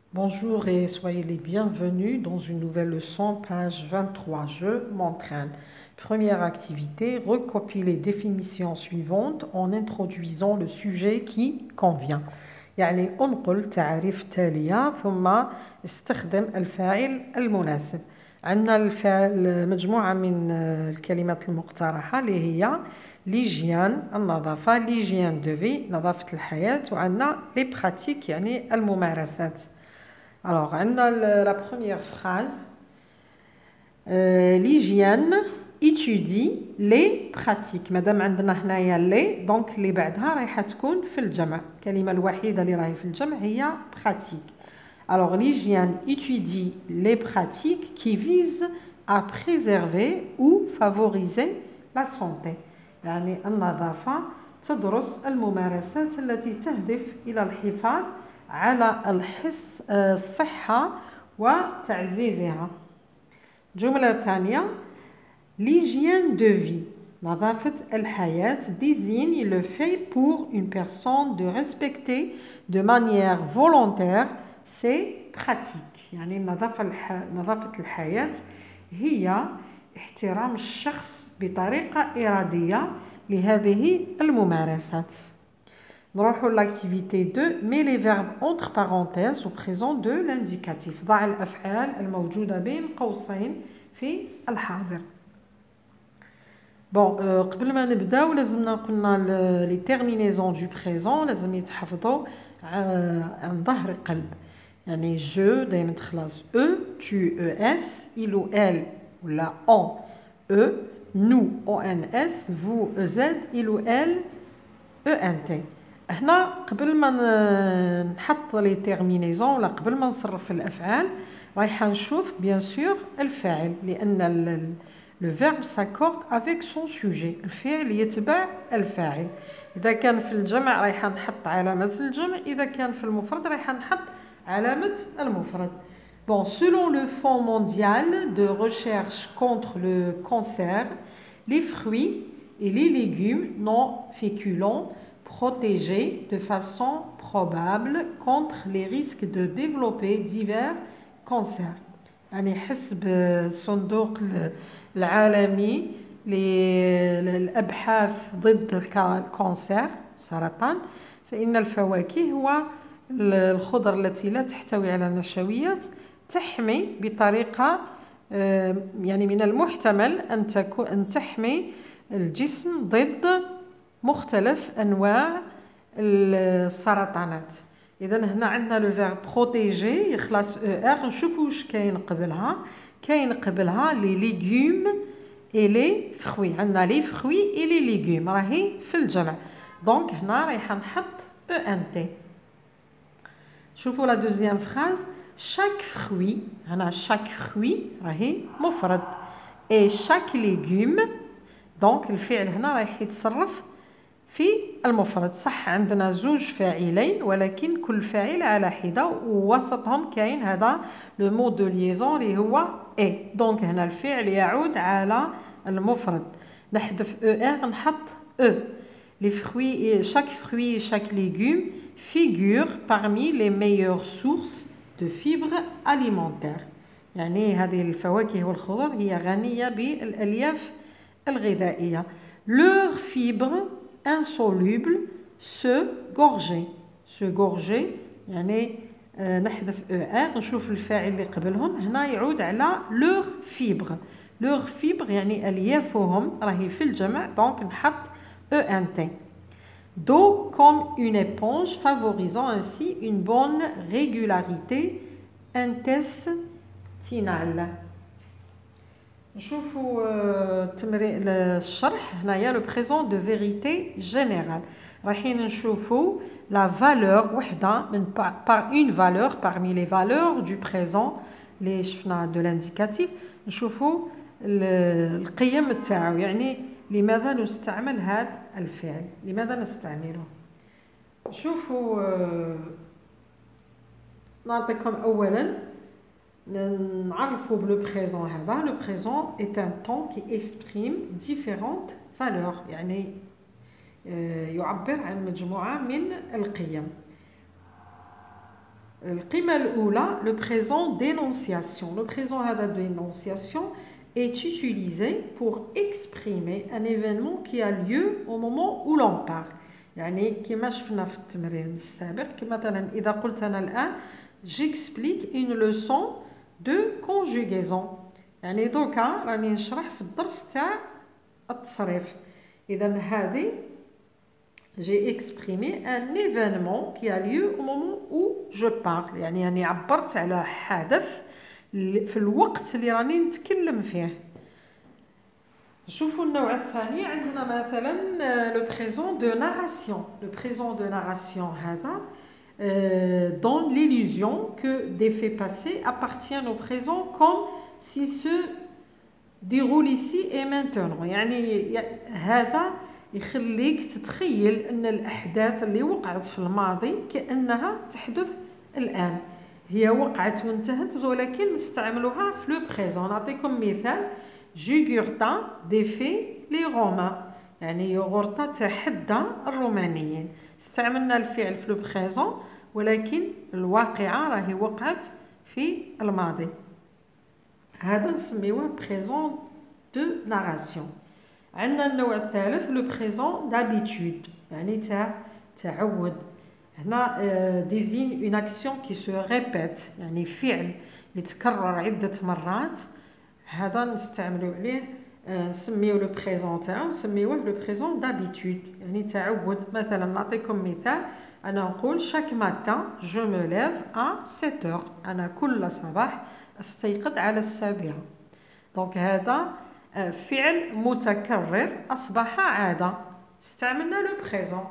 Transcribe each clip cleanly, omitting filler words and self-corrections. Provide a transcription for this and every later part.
Bonjour et soyez les bienvenus dans une nouvelle leçon, page 23. Je m'entraîne. Première activité, recopier les définitions suivantes en introduisant le sujet qui convient. يعني انقل التعريف التالية ثم استخدم الفاعل المناسب. عندنا مجموعة من الكلمات المقترحة اللي هي ليجيان النظافة، ليجيان دو في نظافة الحياة، وعندنا لي براتيك يعني الممارسات. Alors, on a la première phrase. L'hygiène étudie les pratiques. Madame عندنا هنايا les donc اللي بعدها رايحة تكون في الجمع. الكلمة الوحيدة اللي راهي في الجمع هي pratique. Alors, l'hygiène étudie les pratiques qui visent à préserver ou favoriser la santé. يعني النظافة تدرس الممارسات التي تهدف إلى الحفاظ على الصحة وتعزيزها. الجملة الثانية l'hygiène de vie نظافة الحياة désigne le fait pour une personne de respecter de manière volontaire ses pratiques. يعني نظافة الحياة هي احترام الشخص بطريقة إرادية لهذه الممارسات. نروحوا l'activité 2 mets les verbes entre parenthèses au présent de l'indicatif. ضع الأفعال الموجودة بين قوسين في الحاضر. قبل ما نبداو لازمنا قلنا لي terminaisons du présent لازم يتحفظوا عن ظهر قلب. يعني je دائما تخلص e, tu es, il ou elle ولا on e, nous ons, vous ez, il ou elle ent. هنا قبل ما نحط لي تيرمينيزون ولا قبل ما نصرف الافعال رايحه نشوف بيان سور الفاعل لان لو فيرب ساكورد افيك سون سوجي الفعل يتبع الفاعل. اذا كان في الجمع رايحه نحط علامه الجمع، اذا كان في المفرد رايحه نحط علامه المفرد. Bon, selon le Fonds mondial de recherche contre le cancer, les fruits et les légumes non féculents protégés de façon probable contre les risques de développer divers cancers. يعني حسب الصندوق العالمي للأبحاث ضد الكانسر سرطان، فإن الفواكه والخضر التي لا تحتوي على نشويات تحمي بطريقة يعني من المحتمل أن تحمي الجسم ضد مختلف أنواع السرطانات. إذا هنا عندنا لو فيرب بروتيجي يخلص ار. نشوفوا واش كاين قبلها. كاين قبلها لي ليغوم اي لي فروي. عندنا لي فروي اي لي ليغوم راهي في الجمع، دونك هنا رايحه نحط او ان تي. شوفوا لا دوزيام فراز chaque fruit. هنا chaque fruit راهي مفرد et chaque légume دونك الفعل هنا رايح يتصرف في المفرد. صح عندنا زوج فاعلين ولكن كل فاعل على حدة ووسطهم كاين هذا لو مود دو ليزون اللي هو اي. دونك هنا الفعل يعود على المفرد. نحذف او ار نحط او. Les fruits, chaque fruit et chaque légume figure parmi les meilleures sources de fibres alimentaires. يعني هذه الفواكه والخضر هي غنية بالألياف الغذائية. Leurs fibres insolubles se gorger. se gorger يعني نحذف ار نشوف الفاعل اللي قبلهم هنا يعود على leur fibre. leur fibre يعني أليافهم راهي في الجمع، دونك نحط ENT. D'eau comme une éponge, favorisant ainsi une bonne régularité intestinale. نشوفوا الشرح هنايا لو بريزون دو فيريتي جينيرال. رايحين نشوفوا لا فالور وحده من par une valeur parmi les valeurs du présent اللي شفنا دو لانديكاتيف. نشوفوا القيم تاعو، يعني لماذا نستعمل هذا الفعل، لماذا نستعمله. شوفوا نعطيكم اولا نعرفوا بلو بريزون هذا. لو بريزون est un temps qui exprime différentes valeurs، يعني يعبر عن مجموعة من القيم. القيمة الأولى le présent d'énonciation. Le présent d'énonciation est utilisé pour exprimer un événement qui a lieu au moment où l'on parle. يعني كما شفنا في التمرين السابق مثلا إذا قلت أنا الآن j'explique une leçon de conjugaison. يعني دوكا راني نشرح في الدرس تاع التصريف. إذا هذه j'ai exprimé un événement qui a lieu au moment où je parle. يعني عبرت على حدث في الوقت اللي راني نتكلم فيه. شوفوا النوع الثاني عندنا مثلا le présent de narration. Le présent de narration هذا donne l'illusion que des faits passés appartiennent au présent comme s'ils se déroulent ici et maintenant. يعني هذا يخليك تتخيل أن الأحداث اللي وقعت في الماضي كأنها تحدث الآن. هي وقعت وانتهت ولكن نستعملها في لو بريزون. نعطيكم مثال جوغورتا ديفي لي رومان. يعني يوغورتا تحدى الرومانيين. استعملنا الفعل في لو بريزون ولكن الواقعة راهي وقعت في الماضي. هذا نسميوه بريزون دو ناراسيون. عندنا النوع الثالث لو بريزون دابيتود يعني تعود. هنا ديزين اون اكسيون كي سو ريبيت يعني فعل يتكرر عدة مرات. هذا نستعملوا عليه نسميوه لو بريزون تاعو نسميوه لو بريزون دابيتود يعني تعود. مثلا نعطيكم مثال أنا نقول chaque matin je me lève à 7 heures. أنا كل صباح أستيقظ على 7. دونك هذا فعل متكرر أصبح عادة. استعملنا لو بريزون.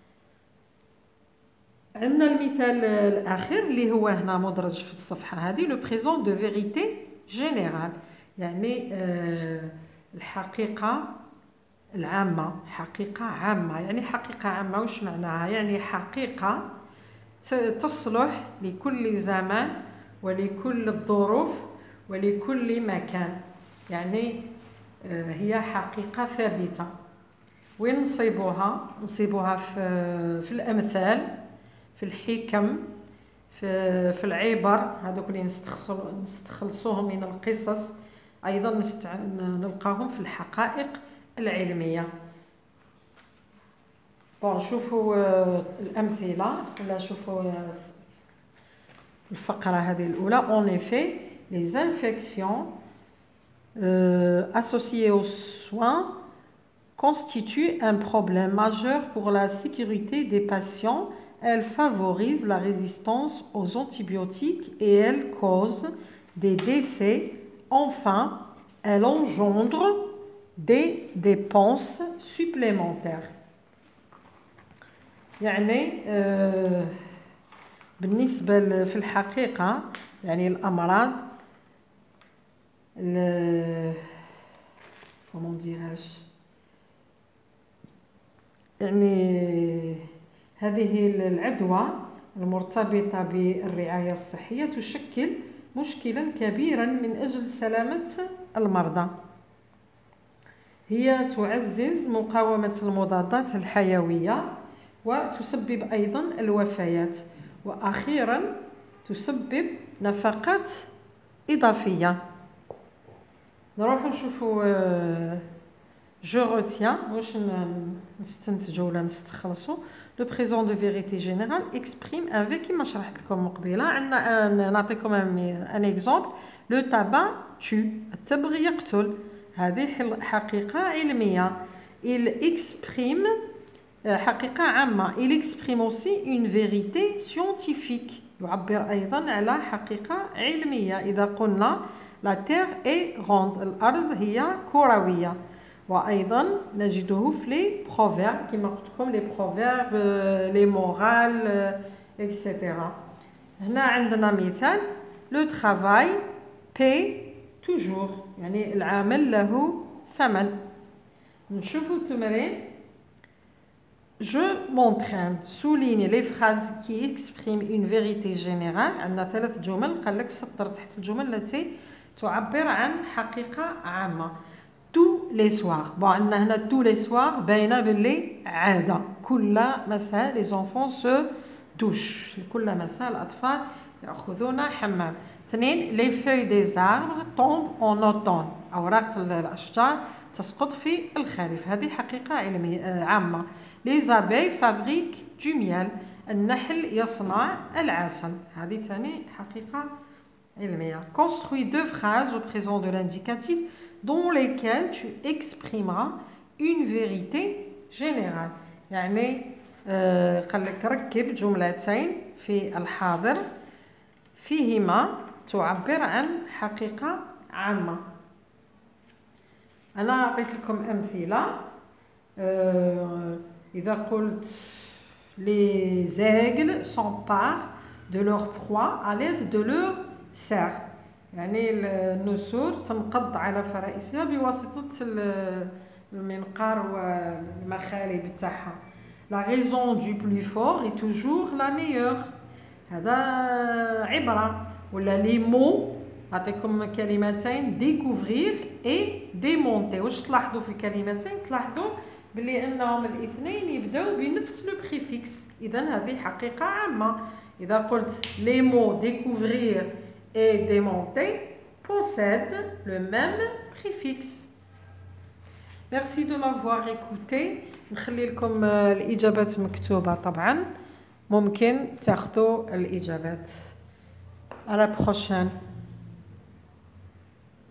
عندنا المثال الأخير اللي هو هنا مدرج في الصفحة هذه لو بريزون دو فيريتي جينيرال يعني الحقيقة العامة. حقيقة عامة يعني حقيقة عامة وش معناها؟ يعني حقيقة تصلح لكل زمان ولكل الظروف ولكل مكان. يعني هي حقيقة ثابتة. وين نصيبوها؟ نصيبوها في الأمثال في الحكم في العبر هذوك اللي نستخلصوهم من القصص. أيضا نلقاهم في الحقائق العلمية. بون شوفوا الأمثلة ولا شوفوا الفقرة هذه الأولى. En effet, les infections associées aux soins constituent un problème majeur pour la sécurité des patients. Elles favorisent la résistance aux antibiotiques et elles causent des décès. Enfin, elles engendrent des dépenses supplémentaires. يعني بالنسبة في الحقيقة يعني الأمراض comment dirais-je يعني هذه العدوى المرتبطة بالرعاية الصحية تشكل مشكلا كبيرا من أجل سلامة المرضى. هي تعزز مقاومة المضادات الحيوية وتسبب أيضا الوفيات وأخيرا تسبب نفقات إضافية. نروح نشوفوا جو روتيان واش نستنتجوا ولا نستخلصوا. لو بريزون دو فيريتي جينيرال اكسبريم ان في كيما شرحت لكم قبيله. عندنا نعطيكم ان اكزومبل لو تابا تو التبغ يقتل. هذه حقيقه علميه. il exprime حقيقه عامه. il exprime aussi une vérité scientifique يعبر ايضا على حقيقه علميه. اذا قلنا la terre est ronde الارض هي كرويه. وأيضا نجده في لي بروفيرب كما قلت لكم لي بروفيرب لي مورال إكسيتيرا. هنا عندنا مثال لو ترافاي باي توجور يعني العمل له ثمن. نشوفوا التمرين. Je m'entraîne. Souligne les phrases qui expriment une vérité générale. عندنا 3 جمل قال لك سطر تحت الجمل التي تعبر عن حقيقة عامة. tous les soirs. Bon, عندنا هنا tous les soirs باينة باللي عادة. كل مساء les enfants se douchent. كل مساء الأطفال يأخذون حمام. 2 les feuilles des arbres tombent en automne. أوراق الأشجار تسقط في الخريف. هذه حقيقة علمية عامة. les abeilles fabriquent du miel. النحل يصنع العسل. هذه ثاني حقيقة علمية. construis 2 phrases au présent de l'indicatif dans lesquelles tu exprimeras une vérité générale. يعني قال لك ركب جملتين في الحاضر فيهما تعبر عن حقيقة عامة. أنا أعطيت لكم أمثلة. إذا قلت les aigles s'emparent de leur proie à l'aide de leur serre. يعني النسور تنقض على فرائسها بواسطة المنقار والمخالب تاعها. La raison du plus fort est toujours la meilleure. هذا عبرة. ولا les mots أعطيكم كلمتين découvrir et démonter. واش تلاحظوا في الكلمتين؟ تلاحظوا بلي أنهم الاثنين يبداو بنفس لو بريفيكس. إذا هذه حقيقة عامة. إذا قلت les mots découvrir et démonter possèdent le même préfixe. Merci de m'avoir écouté. نخلي لكم الإجابات مكتوبة طبعا، ممكن تاخذوا الإجابات. À la prochaine.